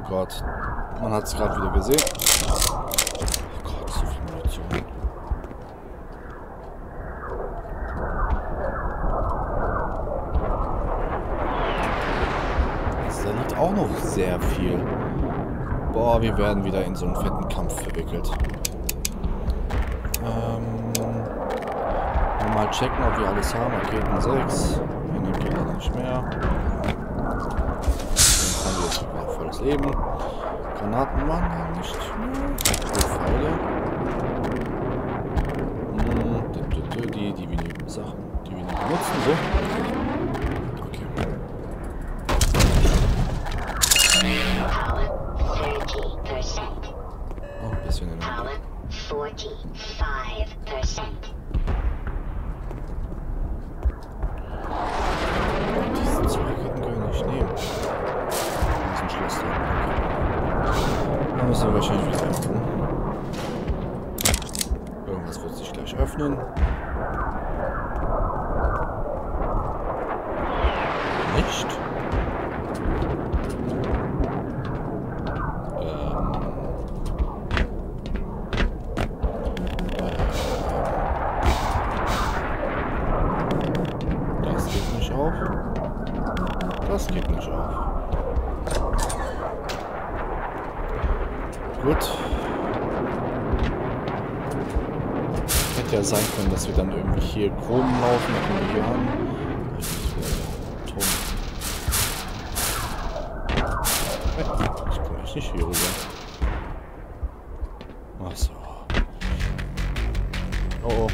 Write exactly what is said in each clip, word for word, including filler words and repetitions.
Gott. Man hat es gerade wieder gesehen. Oh Gott, so viel Munition. Da liegt auch noch sehr viel. Boah, wir werden wieder in so einen fetten Kampf verwickelt. Ähm, mal checken, ob wir alles haben. Raketen sechs. Energie leider nicht mehr. Dann haben wir jetzt noch volles Leben. Granaten machen wir nicht mehr. Pfeile. Hm, die, die wir nicht Sachen, die wir nicht benutzen. So. Okay. Oh, ein bisschen Energie. Diese zwei Raketen können wir nicht nehmen. Das ist ein Schloss drin. Da müssen wir wahrscheinlich wieder öffnen. Irgendwas wird sich gleich öffnen. Nicht? Das geht nicht auf. Gut. Hätte ja sein können, dass wir dann irgendwie hier Chrom laufen, dann können wir hier haben. Ich komme echt nicht hier rüber. Ach so. Oh oh.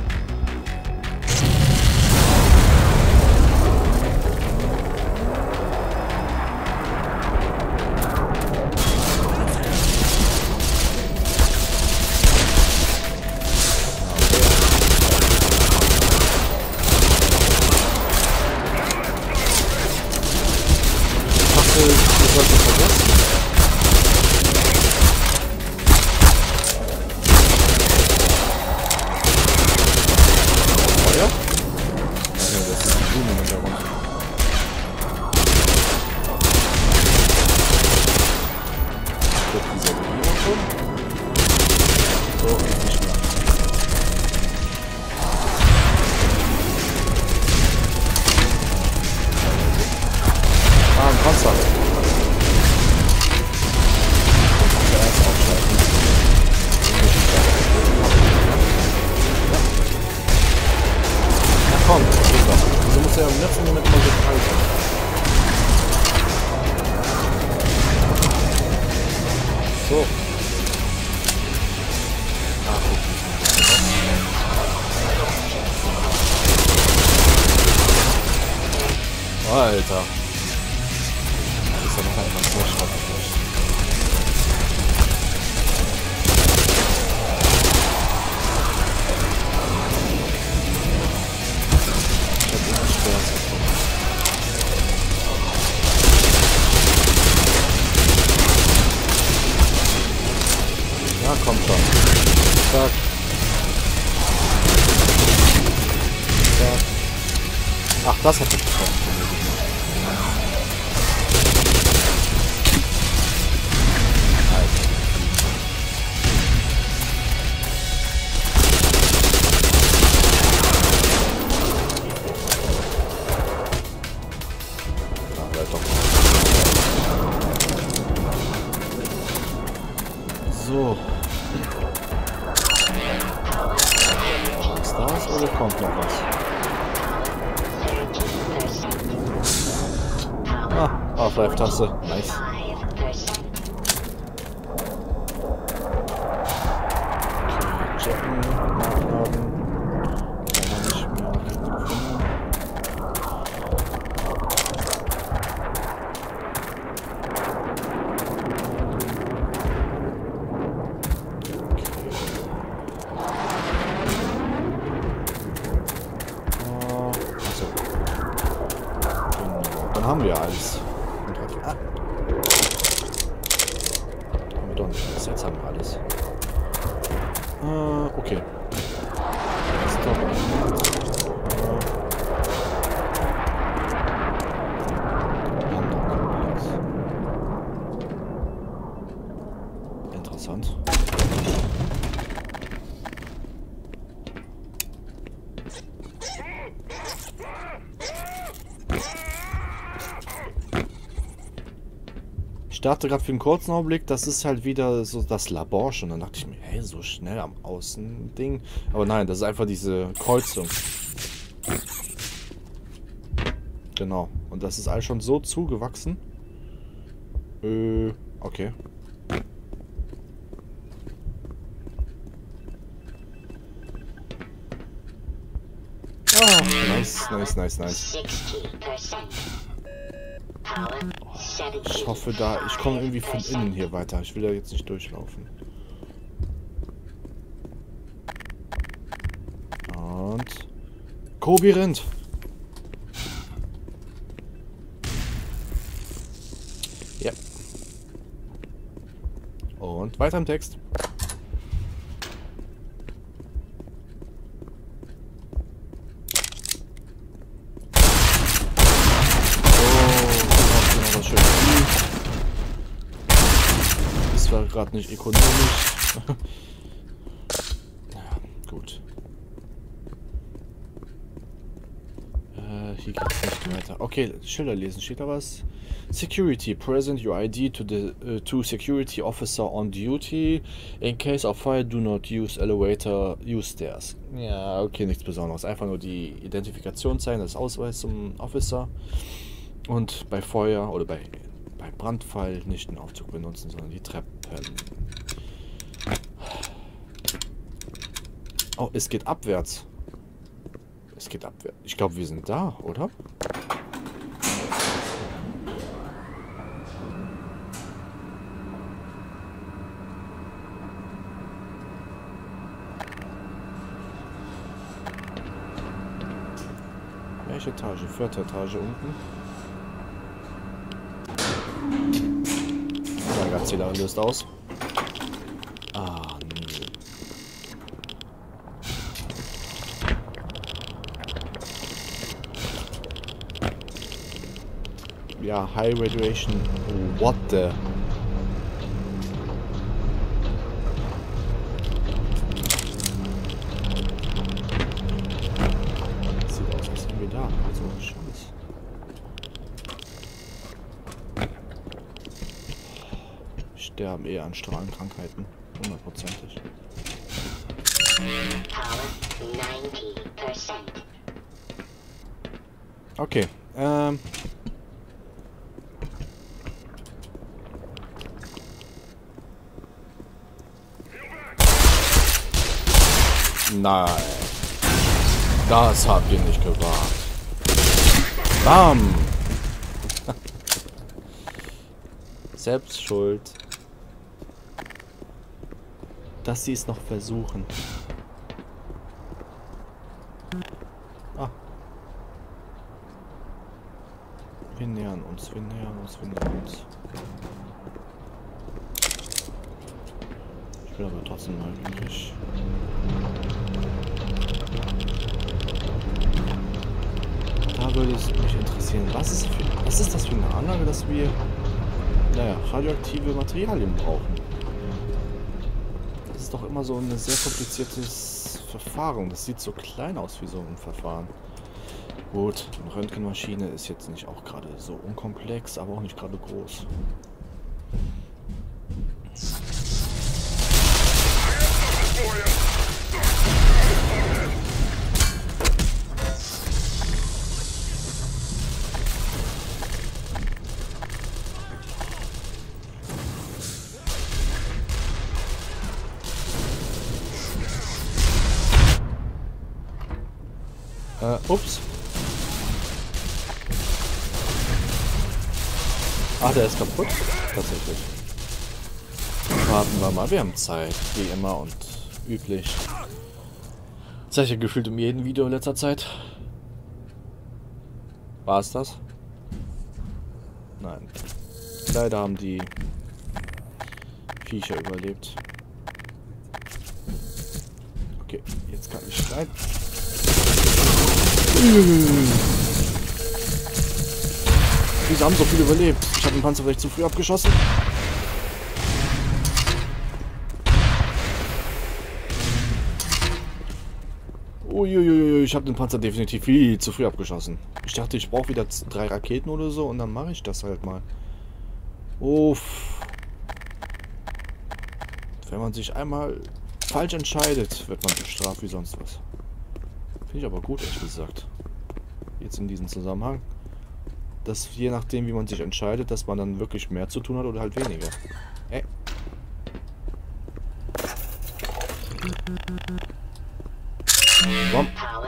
So. Alter. Das ist ja noch einmal so schade. Ich hab immer Spaß gefunden. Ja, komm schon. Zack. Zack. Ach, das hat mich getroffen. So. Ist das oder kommt noch was? Ah, Half-Life-Taste. Nice. Okay, checken, nachladen. Kann man nicht mehr gefunden. Haben wir alles. Ah. Haben wir doch nicht alles. Jetzt haben wir alles. Äh, okay. Stop. Äh. interessant. Ich dachte gerade für einen kurzen Augenblick, das ist halt wieder so das Labor schon. Dann dachte ich mir, hey, so schnell am Außending. Aber nein, das ist einfach diese Kreuzung. Genau. Und das ist alles schon so zugewachsen. Äh, okay. Ah, nice, nice, nice, nice. Ich hoffe da, ich komme irgendwie von innen hier weiter. Ich will ja jetzt nicht durchlaufen. Und Kobi rennt. Ja. Und weiter im Text. War gerade nicht ökonomisch. Ja, gut. Äh, hier geht's nicht weiter. Okay, Schilder lesen. Steht da was? Security. Present your I D to the uh, to security officer on duty. In case of fire, do not use elevator, use stairs. Ja, okay, nichts Besonderes. Einfach nur die Identifikation zeigen, das Ausweis zum Officer. Und bei Feuer oder bei Beim Brandfall nicht den Aufzug benutzen, sondern die Treppen. Oh, es geht abwärts. Es geht abwärts. Ich glaube, wir sind da, oder? Welche Etage? Vierte Etage unten. Zähler löst aus. Ah, nee. Ja, High Radiation. What the? Sieht aus, als wären wir da. Also, Scheiß. Sterben eher an Strahlenkrankheiten. Hundertprozentig. Okay. Ähm. Nein. Das habt ihr nicht gewagt. Bam. Selbst schuld. Dass sie es noch versuchen. Ah. Wir nähern uns, wir nähern uns, wir nähern uns. Ich bin aber trotzdem neugierig. Da würde es mich interessieren, was ist, für, was ist das für eine Anlage, dass wir, naja, radioaktive Materialien brauchen? Das ist doch immer so ein sehr kompliziertes Verfahren. Das sieht so klein aus wie so ein Verfahren. Gut, eine Röntgenmaschine ist jetzt nicht auch gerade so unkomplex, aber auch nicht gerade groß. Äh, ups. Ah, der ist kaputt. Tatsächlich. Warten wir mal. Wir haben Zeit. Wie immer und üblich. Das habe ich ja gefühlt in jedem Video in letzter Zeit. War es das? Nein. Leider haben die Viecher überlebt. Okay, jetzt kann ich rein. Wieso haben so viele überlebt? Ich habe den Panzer vielleicht zu früh abgeschossen. Uiuiui, ich habe den Panzer definitiv viel zu früh abgeschossen. Ich dachte, ich brauche wieder drei Raketen oder so und dann mache ich das halt mal. Uff. Wenn man sich einmal falsch entscheidet, wird man bestraft wie sonst was. Finde ich aber gut, ehrlich gesagt. Jetzt in diesem Zusammenhang. Dass je nachdem, wie man sich entscheidet, dass man dann wirklich mehr zu tun hat oder halt weniger. Ey. Komm.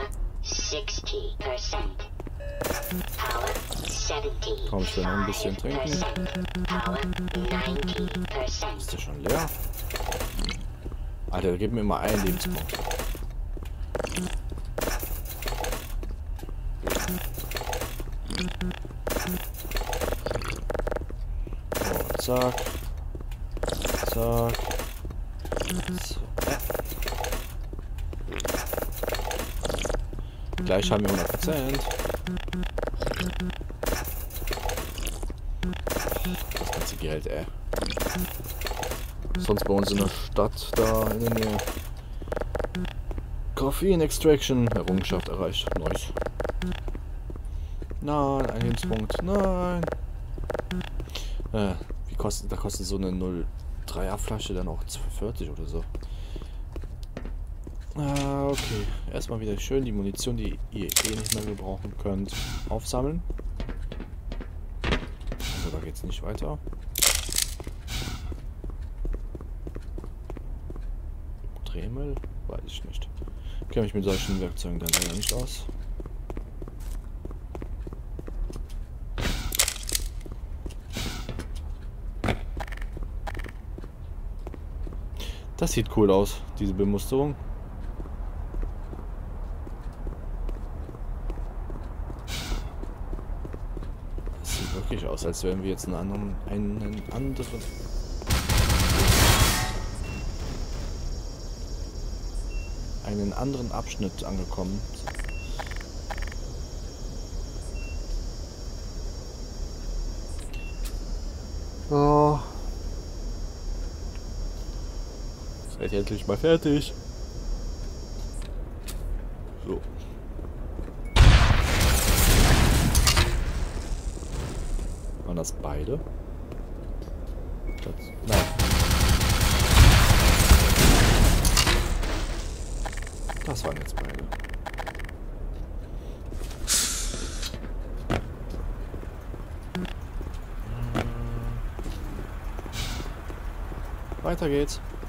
Komm, ich will noch ein bisschen trinken. Ist der schon leer? Alter, gib mir mal einen Lebenspunkt. So, zack. Zack. So. Gleich haben wir hundert Prozent. Das ganze Geld, ey. Sonst bei uns in der Stadt, da in der Nähe. Koffein Extraction. Errungenschaft erreicht. Nice. Nein, ein Lebenspunkt. Nein. Äh, wie kostet, da kostet so eine null Komma dreier Flasche dann auch zwei vierzig oder so. Ah, okay. Erstmal wieder schön die Munition, die ihr eh nicht mehr gebrauchen könnt, aufsammeln. Also da geht's nicht weiter. Dremel? Weiß ich nicht. Kenne mich mit solchen Werkzeugen dann leider nicht aus. Das sieht cool aus, diese Bemusterung. Das sieht wirklich aus, als wären wir jetzt einen anderen, einen anderen, einen anderen Abschnitt angekommen. Oh. Seid ihr endlich mal fertig? So. Waren das beide? Das, nein. Das waren jetzt beide. Weiter geht's.